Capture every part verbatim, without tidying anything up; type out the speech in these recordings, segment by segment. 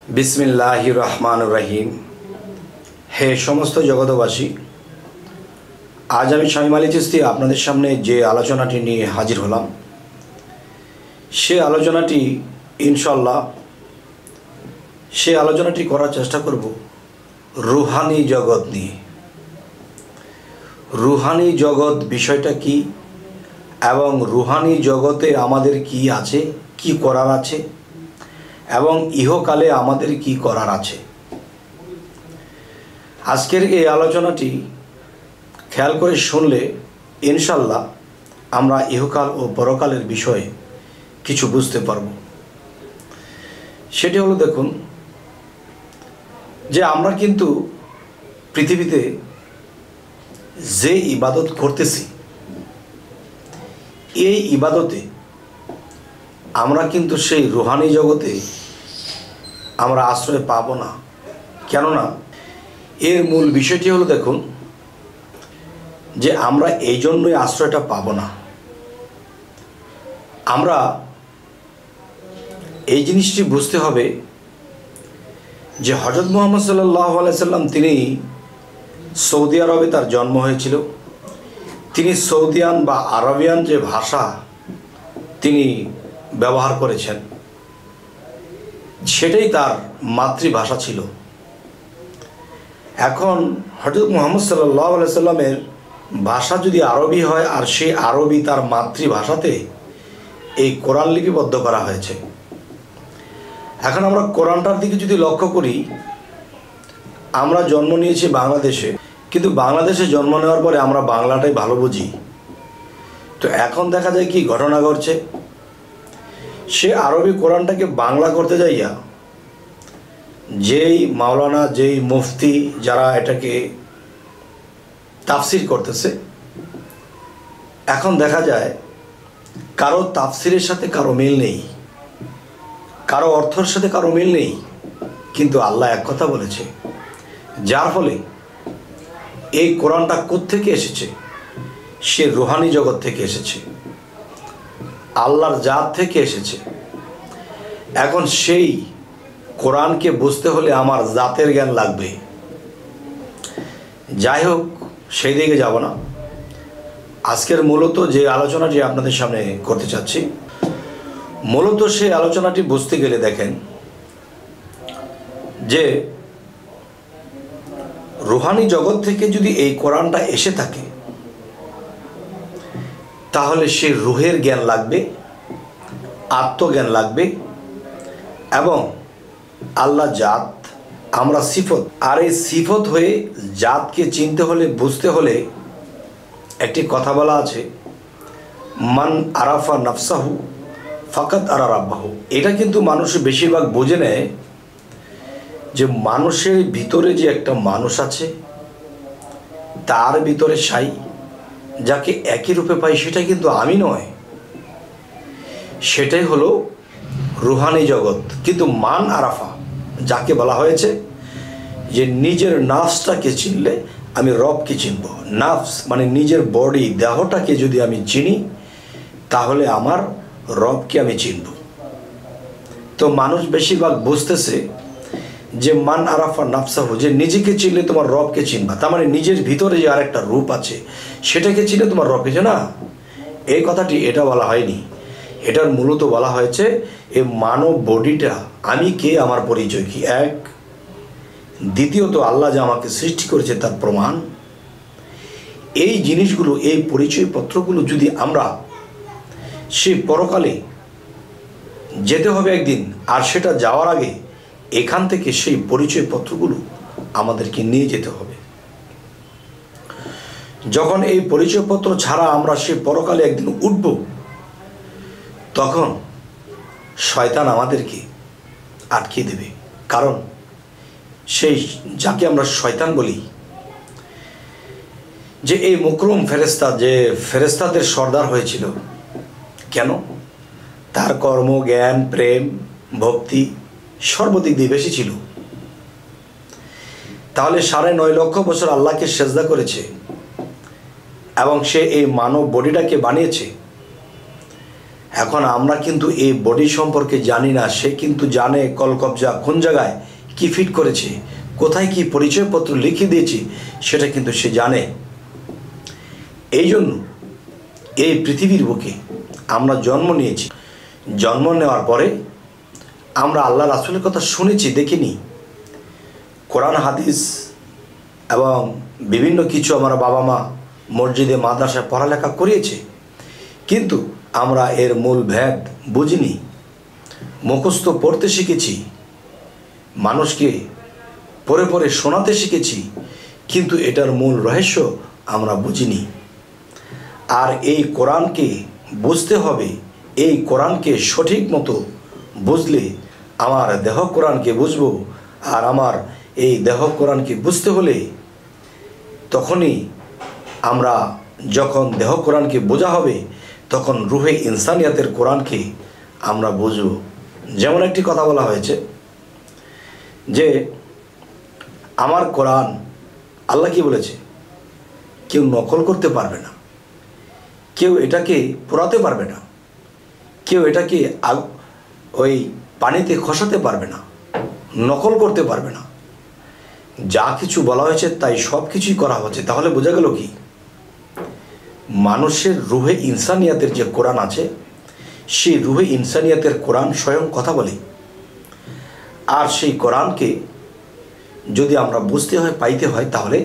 बिस्मिल्लाहिर रहमानिर रहीम। हे समस्त जगतबासी, आज आमी शामीम आली चिश्ती आपनादेर सामने जे आलोचनाटी निये हाजिर हलाम से आलोचनाटी इनशाल्लाह से आलोचनाटी करार चेष्टा करब रूहानी जगत निये। रूहानी जगत विषयटा कि एवं रूहानी जगते आमादेर कि आछे, कि करार आछे एवं इहकाले आमादेर कि करार आछे। आजकेर এই आलोचनाटी ख्याल करे शुनले इनशाल्लाह आमरा इहकाल ओ परकालेर विषये किछु बुझते पारबो। सेटी हलो देखुन जे आमरा किन्तु पृथिवीते जे इबादत करतेছি এই इबादते आमरा किन्तु सेई रूहानी जगते आमरा आश्रय पाबो ना। केनना एर मूल विषयटी हलो देखुन जे आमरा एई जन्यई आश्रयटा पाबो ना। आमरा এই জিনিসটি বুঝতে হবে যে হযরত মুহাম্মদ সাল্লাল্লাহু আলাইহি সাল্লাম তিনি সৌদি আরবে তার জন্ম হয়েছিল। তিনি সৌদিয়ান বা আরবিয়ান যে ভাষা তিনি ব্যবহার করেছেন সেটাই তার মাতৃভাষা ছিল। এখন হযরত মুহাম্মদ সাল্লাল্লাহু আলাইহি সাল্লামের ভাষা যদি আরবি হয় আর সেই আরবি তার মাতৃভাষাতে এই কোরআন লিপিবদ্ধ করা হয়েছে। এখন আমরা কোরআনটার দিকে যদি লক্ষ্য করি, আমরা জন্ম নিয়েছি বাংলাদেশে, কিন্তু বাংলাদেশে জন্ম নেওয়ার পরে আমরা বাংলাটাই ভালো বুঝি। তো এখন দেখা যায় কি ঘটনা ঘটছে, সে আরবি কোরআনটাকে বাংলা করতে যাইয়া যেই মাওলানা যেই মুফতি যারা এটাকে তাফসির করতেছে, এখন দেখা যায় কারো তাফসিরের সাথে কারো মিল নেই, কারো অর্থের সাথে কারো মিল নেই, কিন্তু আল্লাহ এক কথা বলেছে। যার ফলে এই কোরআনটা কোত্থেকে এসেছে? সে রুহানি জগৎ থেকে এসেছে, আল্লাহর জাত থেকে এসেছে। এখন সেই কোরআনকে বুঝতে হলে আমার জাতের জ্ঞান লাগবে। যাই হোক, সেই দিকে যাব না। আজকের মূলত যে আলোচনাটি আপনাদের সামনে করতে চাচ্ছি, মূলত সেই আলোচনাটি বুঝতে গেলে দেখেন যে রুহানি জগৎ থেকে যদি এই কোরআনটা এসে থাকে তাহলে সে রুহের জ্ঞান লাগবে, আত্মজ্ঞান লাগবে এবং আল্লাহ জাত, আমরা সিফত। আর এই সিফত হয়ে জাতকে চিনতে হলে বুঝতে হলে একটি কথা বলা আছে, মান আরাফা নাফসাহু ফাকাত আরা রাব্বাহু। এটা কিন্তু মানুষ বেশিরভাগ বোঝে নেয় যে মানুষের ভিতরে যে একটা মানুষ আছে, তার ভিতরে সাই যাকে একই রূপে পাই সেটা কিন্তু আমি নয়, সেটাই হলো রুহানি জগৎ। কিন্তু মান আরাফা যাকে বলা হয়েছে যে নিজের নাফসটাকে চিনলে আমি রবকে চিনব। নাফস মানে নিজের বডি, দেহটাকে যদি আমি চিনি তাহলে আমার রবকে আমি চিনব। তো মানুষ বেশিরভাগ বুঝতেছে যে মান আরাফা নাফসাহু, যে নিজেকে চিনলে তোমার রবকে চিনবা, তার মানে নিজের ভিতরে যে আরেকটা রূপ আছে সেটাকে চিনলে তোমার রবকে চেনা। এই কথাটি এটা বলা হয়নি, এটার মূলত বলা হয়েছে এই মানব বডিটা আমি কে, আমার পরিচয় কি, এক। দ্বিতীয়ত আল্লাহ যে আমাকে সৃষ্টি করেছে তার প্রমাণ। এই জিনিসগুলো, এই পরিচয়পত্রগুলো যদি আমরা সে পরকালে যেতে হবে একদিন, আর সেটা যাওয়ার আগে এখান থেকে সেই পরিচয়পত্রগুলো আমাদেরকে নিয়ে যেতে হবে। যখন এই পরিচয়পত্র ছাড়া আমরা সে পরকালে একদিন উঠব, তখন শয়তান আমাদেরকে আটকে দেবে। কারণ সেই যাকে আমরা শয়তান বলি, যে এই মুকরম ফেরেশতা, যে ফেরেশতাদের সর্দার হয়েছিল, কেন? তার কর্ম, জ্ঞান, প্রেম, ভক্তি সর্বদিক দিয়ে বেশি ছিল। তাহলে সাড়ে নয় লক্ষ বছর আল্লাহকে সেজদা করেছে এবং সে এই মানব বডিটাকে বানিয়েছে। এখন আমরা কিন্তু এই বডি সম্পর্কে জানি না, সে কিন্তু জানে কলকবজা কোন জায়গায় কি ফিট করেছে, কোথায় কি পরিচয়পত্র লিখে দিয়েছি সেটা কিন্তু সে জানে। এই জন্য এই পৃথিবীর বুকে আমরা জন্ম নিয়েছি, জন্ম নেওয়ার পরে আমরা আল্লাহ রাসূলের কথা শুনেছি, দেখিনি। কোরআন হাদিস এবং বিভিন্ন কিছু আমার বাবা মা মসজিদে মাদ্রাসায় পড়ালেখা করিয়েছে, কিন্তু আমরা এর মূল ভেদ বুঝিনি। মুখস্থ পড়তে শিখেছি, মানুষকে পড়ে পড়ে শোনাতে শিখেছি, কিন্তু এটার মূল রহস্য আমরা বুঝিনি। আর এই কোরআনকে বুঝতে হবে, এই কোরআনকে সঠিক মতো বুঝলে আমার দেহ কোরআনকে বুঝবো, আর আমার এই দেহ কোরআনকে বুঝতে হলে তখনই আমরা যখন দেহ কোরআনকে বোঝা হবে তখন রুহে ইনসানিয়াতের কোরআনকে আমরা বুঝব। যেমন একটি কথা বলা হয়েছে যে আমার কোরআন, আল্লাহ কি বলেছে, কেউ নকল করতে পারবে না, কেউ এটাকে পোড়াতে পারবে না, কেউ এটাকে ওই পানিতে খসাতে পারবে না, নকল করতে পারবে না। যা কিছু বলা হয়েছে তাই সব কিছুই করা হচ্ছে। তাহলে বোঝা গেল কি, মানুষের রুহে ইনসানিয়াতের যে কোরআন আছে, সেই রুহে ইনসানিয়াতের কোরআন স্বয়ং কথা বলে। আর সেই কোরআনকে যদি আমরা বুঝতে হয়, পাইতে হয়, তাহলে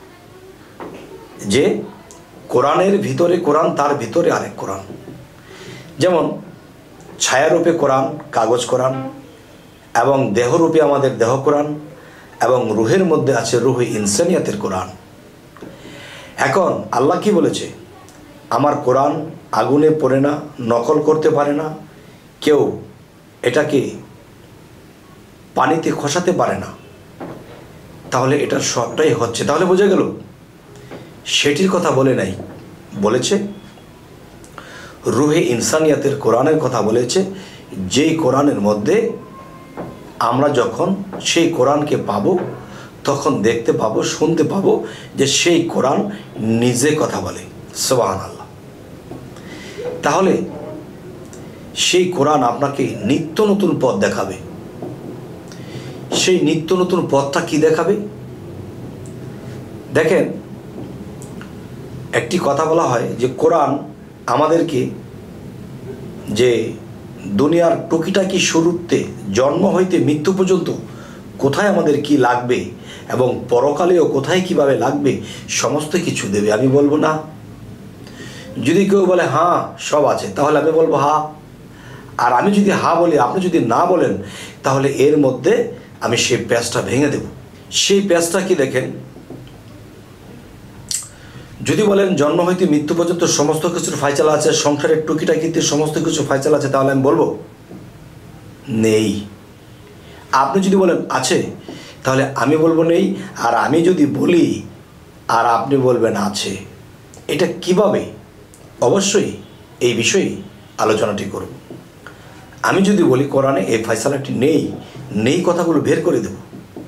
যে কোরআনের ভিতরে কোরআন, তার ভিতরে আরেক কোরআন। যেমন ছায়ারূপে কোরআন, কাগজ কোরআন, এবং দেহরূপে আমাদের দেহ কোরআন, এবং রুহের মধ্যে আছে রুহে ইনসানিয়াতের কোরআন। এখন আল্লাহ কি বলেছে, আমার কোরআন আগুনে পড়ে না, নকল করতে পারে না, কেউ এটাকে পানিতে খসাতে পারে না। তাহলে এটার সবটাই হচ্ছে। তাহলে বোঝা গেল সেটির কথা বলে নাই, বলেছে রুহে ইনসানিয়াতের কোরআনের কথা বলেছে, যেই কোরআনের মধ্যে আমরা যখন সেই কোরআনকে পাবো তখন দেখতে পাবো, শুনতে পাবো যে সেই কোরআন নিজে কথা বলে। সুবহানাল্লাহ। তাহলে সেই কোরআন আপনাকে নিত্য নতুন পথ দেখাবে। সেই নিত্য নতুন পথটা কি দেখাবে? দেখেন, একটি কথা বলা হয় যে কোরআন আমাদেরকে যে দুনিয়ার টুকিটাকি শুরুতে জন্ম হইতে মৃত্যু পর্যন্ত কোথায় আমাদের কি লাগবে এবং পরকালেও কোথায় কিভাবে লাগবে সমস্ত কিছু দেবে। আমি বলবো না। যদি কেউ বলে হ্যাঁ সব আছে, তাহলে আমি বলবো হ্যাঁ। আর আমি যদি হ্যাঁ বলি, আপনি যদি না বলেন, তাহলে এর মধ্যে আমি সেই প্যাচটা ভেঙে দেব। সেই প্যাচটা কি দেখেন, যদি বলেন জন্ম হইতে মৃত্যু পর্যন্ত সমস্ত কিছুর ফাইসালা আছে, সংসারের টুকিটাকিতে সমস্ত কিছু ফাইসালা আছে, তাহলে আমি বলবো নেই। আপনি যদি বলেন আছে, তাহলে আমি বলবো নেই। আর আমি যদি বলি আর আপনি বলবেন আছে, এটা কিভাবে? অবশ্যই এই বিষয়ে আলোচনাটি করব। আমি যদি বলি কোরআনে এই ফাইসালাটি নেই, নেই কথাগুলো বের করে দেব।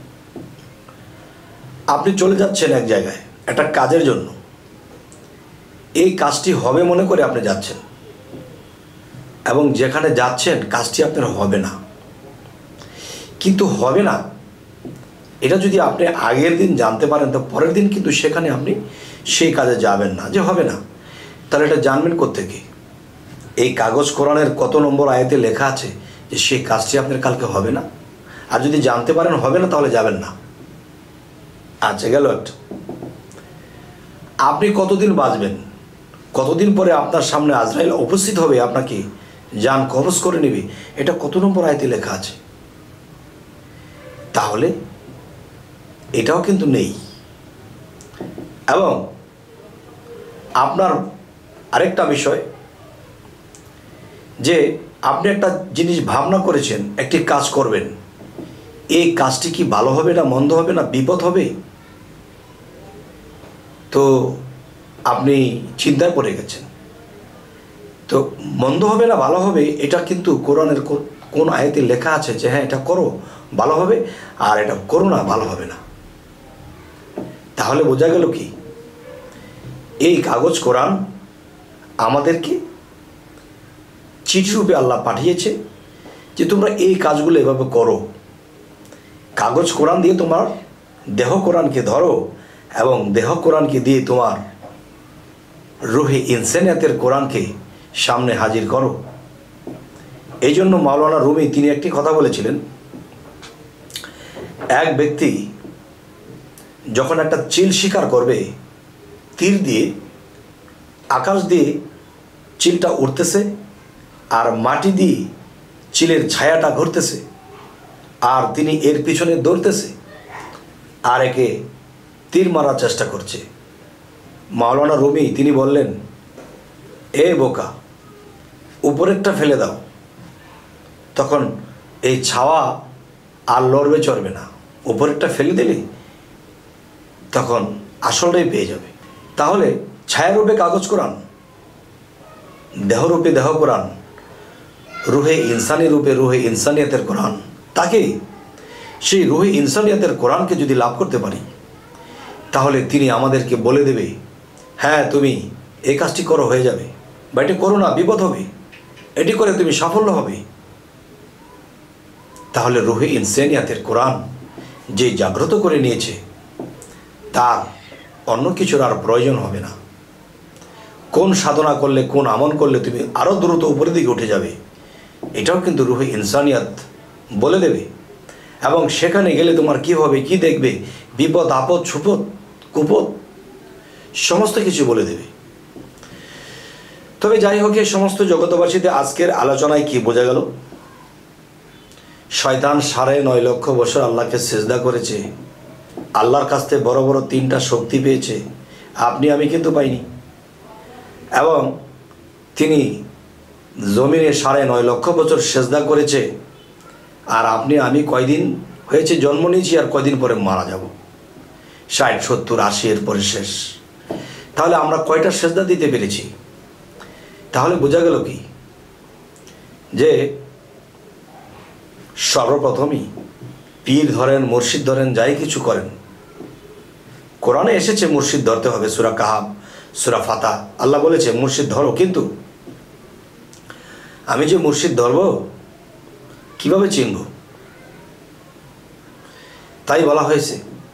আপনি চলে যাচ্ছেন এক জায়গায় একটা কাজের জন্য, এই কাজটি হবে মনে করে আপনি যাচ্ছেন, এবং যেখানে যাচ্ছেন কাজটি আপনার হবে না। কিন্তু হবে না এটা যদি আপনি আগের দিন জানতে পারেন, তো পরের দিন কিন্তু সেখানে আপনি সেই কাজে যাবেন না, যে হবে না। তাহলে এটা জানবেন কোত্থেকে? এই কাগজ কোরআনের কত নম্বর আয়াতে লেখা আছে যে সেই কাজটি আপনার কালকে হবে না? আর যদি জানতে পারেন হবে না, তাহলে যাবেন না। আচ্ছা, গেল একটা। আপনি কতদিন বাঁচবেন? কতদিন পরে আপনার সামনে আজরাইল উপস্থিত হবে, আপনাকে জান কবজ করে নেবে, এটা কত নম্বর আয়াতে লেখা আছে? তাহলে এটাও কিন্তু নেই। এবং আপনার আরেকটা বিষয়, যে আপনি একটা জিনিস ভাবনা করেছেন, একটি কাজ করবেন, এই কাজটি কি ভালো হবে না মন্দ হবে না বিপদ হবে? তো আপনি চিন্তায় পড়ে গেছেন। তো মন্দ হবে না ভালো হবে, এটা কিন্তু কোরআনের কোন আয়াতে লেখা আছে যে হ্যাঁ এটা করো ভালো হবে, আর এটা করো না ভালো হবে না? তাহলে বোঝা গেল কি, এই কাগজ কোরআন আমাদেরকে চিঠি রূপে আল্লাহ পাঠিয়েছে যে তোমরা এই কাজগুলো এভাবে করো। কাগজ কোরআন দিয়ে তোমার দেহ কোরআনকে ধরো এবং দেহ কোরআনকে দিয়ে তোমার রুহে ইনসানিয়াতের কোরআনকে সামনে হাজির করো। এই জন্য মাওলানা রুমি তিনি একটি কথা বলেছিলেন, এক ব্যক্তি যখন একটা চিল শিকার করবে, তীর দিয়ে আকাশ দিয়ে চিলটা উঠতেছে আর মাটি দিয়ে চিলের ছায়াটা ঘুরতেছে, আর তিনি এর পিছনে দৌড়তেছে আর একে তীর মারার চেষ্টা করছে। মাওলানা রুমি তিনি বললেন, এ বোকা, উপরেরটা ফেলে দাও, তখন এই ছাওয়া আর লড়বে চড়বে না। উপরেরটা ফেলে দিলে তখন আসলটাই পেয়ে যাবে। তাহলে ছায়ারূপে কাগজ কোরআন, দেহরূপে দেহ কোরআন, রুহে ইনসানি রূপে রুহে ইনসানিয়াতের কোরআন, তাকে সেই রুহে ইনসানিয়াতের কোরআনকে যদি লাভ করতে পারি, তাহলে তিনি আমাদেরকে বলে দেবে, হ্যাঁ তুমি এই কাজটি করো, হয়ে যাবে, বা এটি করো না, বিপদ হবে, এটি করে তুমি সাফল্য হবে। তাহলে রুহে ইনসানিয়াতের কোরআন যে জাগ্রত করে নিয়েছে, তার অন্য কিছুর আর প্রয়োজন হবে না। কোন সাধনা করলে, কোন আমল করলে তুমি আরও দ্রুত উপরের দিকে উঠে যাবে, এটাও কিন্তু রুহে ইনসানিয়াত বলে দেবে। এবং সেখানে গেলে তোমার কী হবে, কি দেখবে, বিপদ আপদ সুপদ কুপদ সমস্ত কিছু বলে দেবে। তবে যাই হোক, এই সমস্ত জগতবাসীতে আজকের আলোচনায় কি বোঝা গেল? শয়তান সাড়ে নয় লক্ষ বছর আল্লাহকে সিজদা করেছে, আল্লাহর কাছ থেকে বড় বড় তিনটা শক্তি পেয়েছে, আপনি আমি কিন্তু পাইনি। এবং তিনি জমিনে সাড়ে নয় লক্ষ বছর সিজদা করেছে, আর আপনি আমি কয়দিন হয়েছে জন্ম নিয়েছি আর কয়দিন পরে মারা যাব, ষাট সত্তর আশি এর পরে শেষ। তাহলে আমরা কয়টা সিজদা দিতে পেরেছি? তাহলে বোঝা গেল কি যে সর্বপ্রথমই পীর ধরেন, মুর্শিদ ধরেন, যাই কিছু করেন, কোরআনে এসেছে মুর্শিদ ধরতে হবে, সূরা কাহাব, সূরা ফাতা, আল্লাহ বলেছে মুর্শিদ ধরো। কিন্তু আমি যে মুর্শিদ ধরব কিভাবে চিনব? তাই বলা হয়েছে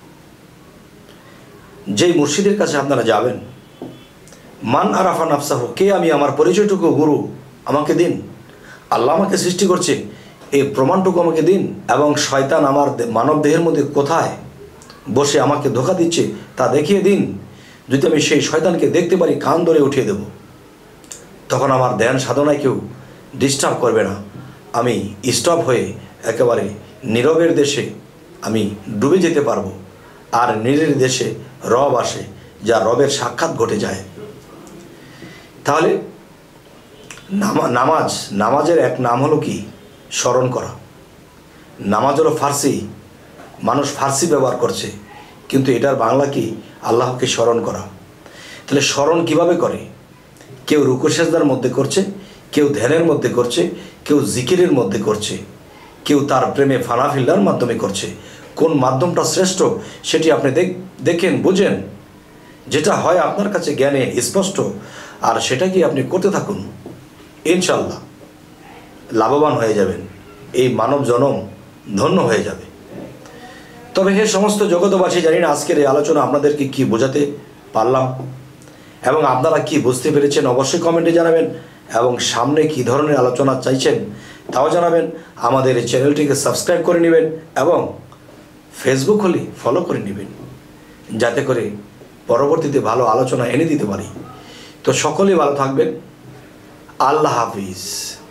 যেই মুর্শিদের কাছে আপনারা যাবেন, মান আরাফা নাফসাহু, কে আমি, আমার পরিচয়টুকু গুরু আমাকে দিন, আল্লাহ আমাকে সৃষ্টি করছে এই প্রমাণটুকু আমাকে দিন, এবং শয়তান আমার মানব দেহের মধ্যে কোথায় বসে আমাকে ধোঁকা দিচ্ছে তা দেখিয়ে দিন। যদি আমি সেই শয়তানকে দেখতে পারি, কান ধরে উঠিয়ে দেব, তখন আমার ধ্যান সাধনায় কেউ ডিস্টার্ব করবে না, আমি স্টপ হয়ে একেবারে নীরবের দেশে আমি ডুবে যেতে পারবো। আর নীরের দেশে রব আসে, যা রবের সাক্ষাৎ ঘটে যায়। তাহলে নামাজ, নামাজের এক নাম হলো কি? স্মরণ করা। নামাজ হলো ফার্সি, মানুষ ফার্সি ব্যবহার করছে, কিন্তু এটার বাংলা কি? আল্লাহকে স্মরণ করা। তাহলে স্মরণ কিভাবে করে? কেউ রুকু সেজদার মধ্যে করছে, কেউ ধ্যানের মধ্যে করছে, কেউ জিকিরের মধ্যে করছে, কেউ তার প্রেমে ফানা ফিল্লার মাধ্যমে করছে। কোন মাধ্যমটা শ্রেষ্ঠ সেটি আপনি দেখেন, বুঝেন, যেটা হয় আপনার কাছে জ্ঞানে স্পষ্ট, আর সেটা কি আপনি করতে থাকুন, ইনশাল্লাহ লাভবান হয়ে যাবেন, এই মানব জনম ধন্য হয়ে যাবে। তবে হে সমস্ত জগতবাসী, জানি না আজকের এই আলোচনা আপনাদেরকে কি বোঝাতে পারলাম এবং আপনারা কি বুঝতে পেরেছেন, অবশ্যই কমেন্টে জানাবেন। এবং সামনে কি ধরনের আলোচনা চাইছেন তাও জানাবেন। আমাদের এই চ্যানেলটিকে সাবস্ক্রাইব করে নেবেন এবং ফেসবুক হলে ফলো করে নেবেন, যাতে করে পরবর্তীতে ভালো আলোচনা এনে দিতে পারি। তো সকলেই ভালো থাকবেন। আল্লাহ হাফিজ।